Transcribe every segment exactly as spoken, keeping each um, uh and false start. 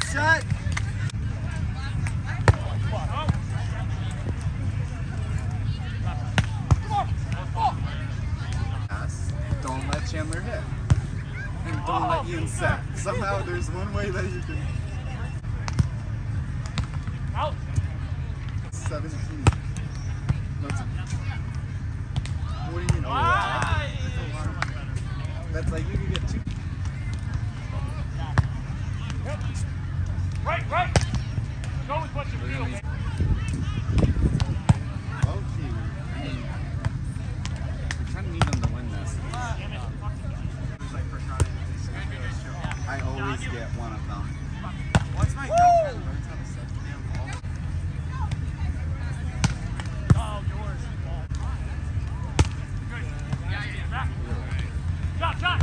shot. Don't let Chandler hit. And don't let Ian set. Somehow there's one way that you can. Out. seventeen. That's, what do you mean? Oh, wow. That's like you can get two. Yep. Right, right. Go with what you feel, man. Oh, gee. I mean, we kind of need them to win this. I always get one of them. What's my girlfriend learns how to set the damn ball? Oh, yours. Good. Yeah, yeah, yeah. Back. Shot, shot.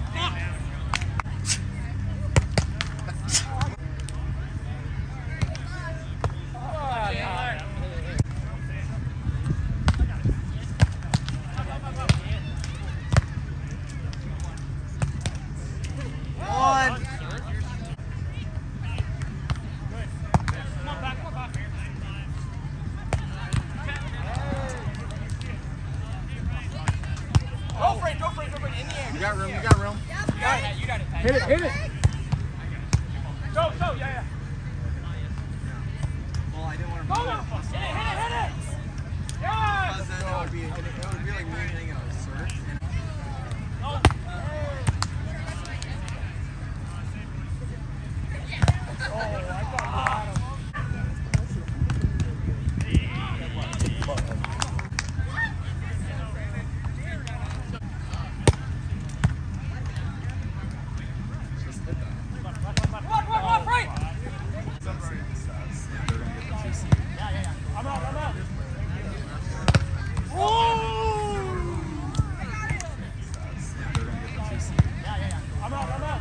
You got room, you got room. You got it, you got it. Hit it, hit it. Go, go, yeah, yeah. Well, I didn't want to Go, move hit it, hit it, hit it. because Yes. then it would be, it would be like me hitting a surf. And Oh. Oh, I thought you had him. Just hit that. Come on, come on, come on, right. That's it, stats. They're gonna get the two seed. Yeah, yeah, yeah. I'm out, I'm out. Stats. They're gonna get the two seed. Yeah, yeah, yeah. I'm out, I'm out.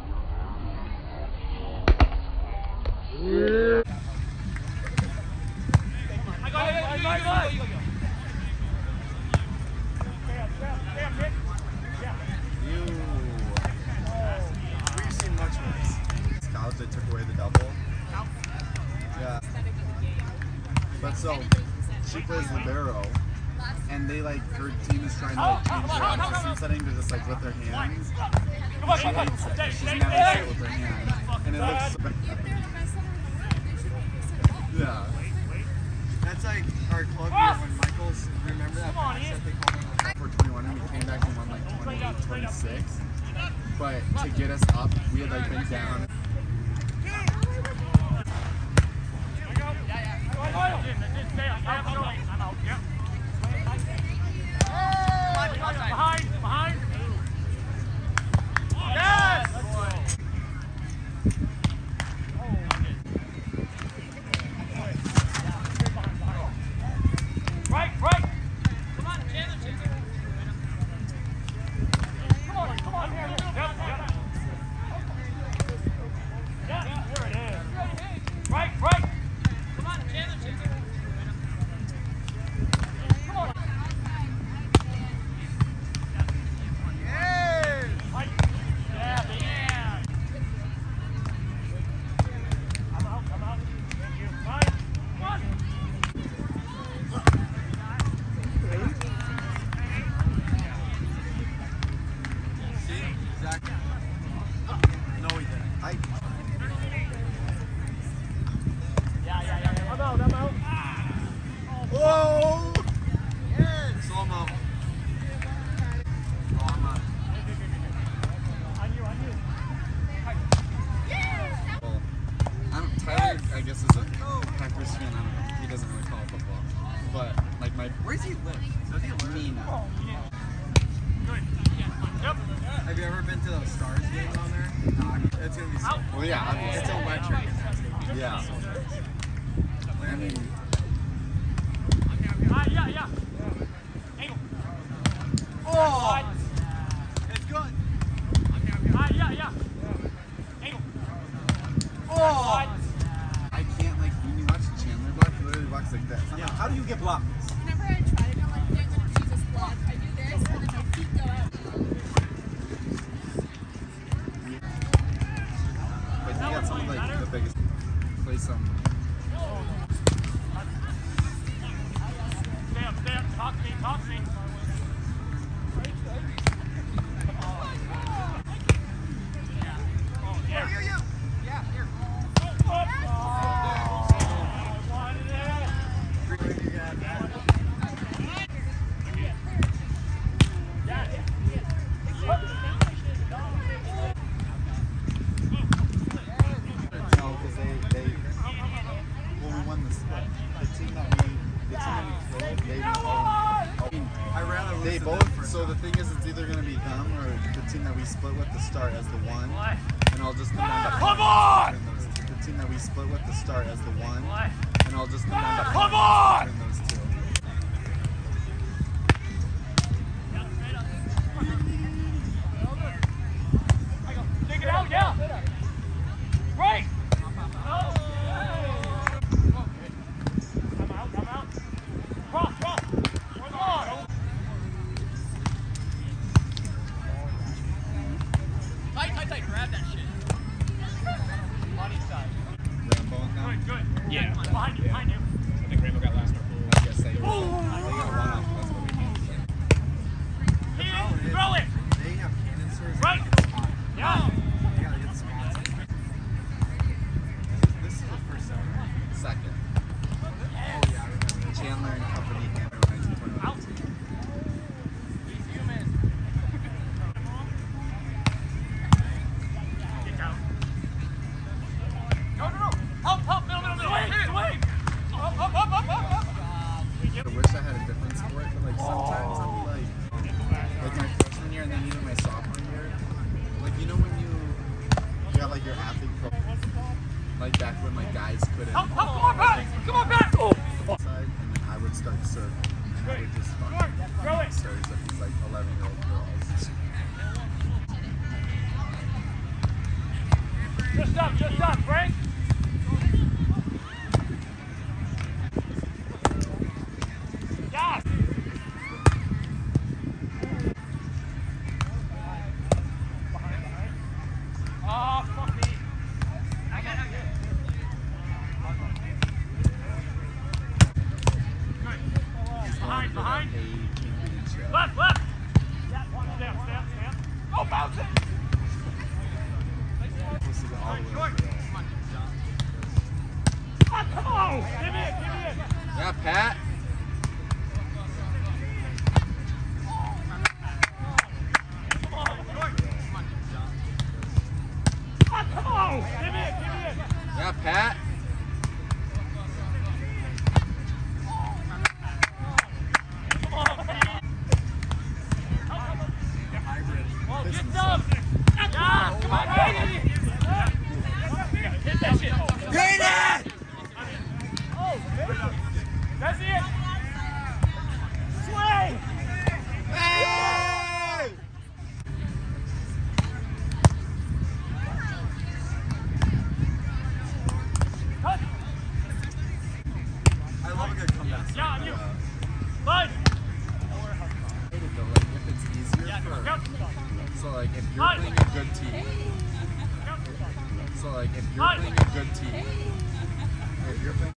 I got it, I got it, I got it. Stay up, stay up, stay up, Nick. Yeah. You. We've seen much worse. College, they took away the double. Yeah. But so, she plays libero, and they like, her team is trying to like change their position setting to just like with their hands. Come on, She come on. hates it. Stay, She's stay, never stay. hit with her hand. And it looks so bad. Yeah. that's like our club year when Michael's, remember that Come on, pass Ian. that they called him? For twenty-one, and we came back and won like twenty-eight, twenty-six. But to get us up, we had like been down. Behind, behind. Yes! Right, right. Come on, Chandler, Chandler. Come on, come on. Yep, yep. Yeah, there it is. Right, right. Come on, Chandler, Chandler. Come on. Right. Yeah, man. I'm out, I'm out. Thank you. Right. Come on. See? Exactly. No, he didn't. I, Yeah, yeah, yeah, yeah. I'm out, I'm out. whoa! Slow mo. Oh, I'm on. On you, on you. Well, I don't, Tyler, I guess, is a Packers fan. I don't know. He doesn't really follow football. But, like, my. Where does he live? Does he live? Me now. Oh, yeah. Good. Yep. Have you ever been to those Stars games on there? No, I mean, it's gonna be so Out. Well, yeah, obviously. It's electric in that stadium. Yeah. I mean, Ah, yeah, yeah. Angle. Oh! It's good. Ah, yeah, yeah. Angle. Oh! I can't, like, when you watch Chandler block, he literally walks like that. I'm like, how do you get blocked? Whenever I try to go like they're gonna Jesus block, I do this and then my feet go out. But he got some, like, the play some. Stay up, stay up. Talk to me, talk to me. Oh, yeah. You, you. Yeah, here. Oh, I wanted it. No, because they, they, well, we won the split. The team that we, the team that we played, they didn't all, I mean, I rather lose they than both, them for a so the stop. thing is, it's either going to be them or the team that we split with to start as the one, and I'll just come down to Come points on! between those two. The team that we split with to start as the one, What? and I'll just come down to Come points on! between those two. Take it out, yeah. Right. Oh. I'm out, I'm out. Cross, cross. Come on. Tight, tight, tight. Grab that shit. Body side. Rambo and them, Good, good. Yeah. Behind you, behind you. I think Rainbow got last our pool. I guess they, they got one off, that's what we need. Hit it, throw it. They have canisters. Right. They get spot. Yeah. They gotta get spots. This is the first time. Second. Oh yeah, I remember. Chandler and Company, Hammer, nineteen twenty-one. He's human. Get down. No, no, no. Help, help, middle, middle, middle. Swing, swing. Up, up, up, up, up, up. I wish I had a different sport, but like sometimes I'm like, like my freshman year and then even my sophomore year, like you know when you, you got like your athlete pro, like back when like guys couldn't Help, help, come on back. Come on back. Oh. side, and then I would start serving, and I would just fucking Throw it. serve with these like eleven year old girls. Just up, just up, Frank. Yes. Oh, fuck me. I got it, I got it. Good. Behind, behind. A championship. Left, left. Stand, stand, stand. Go, bounce it. Supposed to go all the way Short. through. Oh, give me it, give me it. Yeah, Pat. Oh, give me it, give me it. Yeah, Pat. Well, get some. Yeah, come on, baby. Hit that shit. Hit it! That's it. Swing. Hey! Touch. I love a good comeback. Yeah, on you. Line. Though, like, if it's easier for, Yep. so like if you're Nice. playing a good team, so like if you're Nice. playing a good team,